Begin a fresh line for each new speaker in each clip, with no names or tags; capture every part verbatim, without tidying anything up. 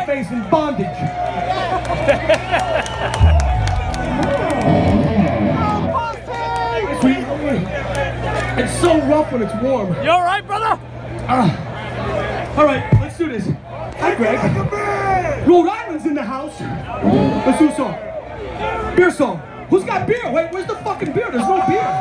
face in bondage. It's so rough when it's warm.
You all right, brother?
Uh, all right, let's do this. Hi, Greg. Rhode Island's in the house. Let's do a song. Beer song. Who's got beer? Wait, where's the fucking beer? There's no beer.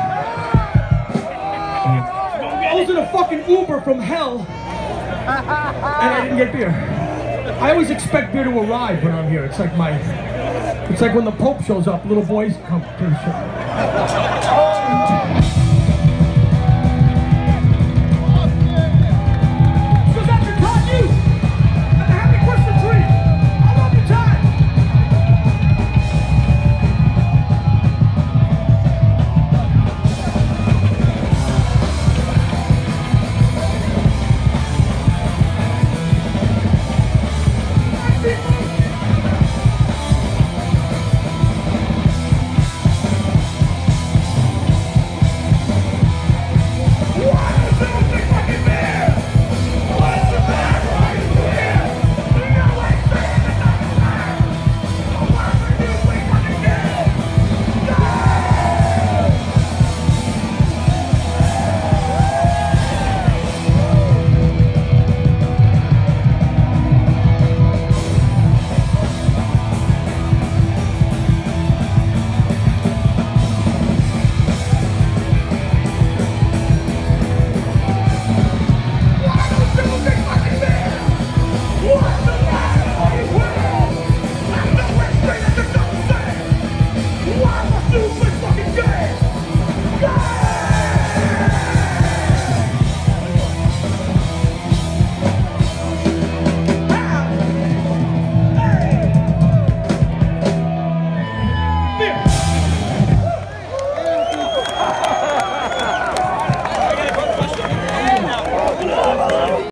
I was in a fucking Uber from hell, and I didn't get beer. I always expect beer to arrive when I'm here. It's like my, it's like when the Pope shows up, little boys come to the show.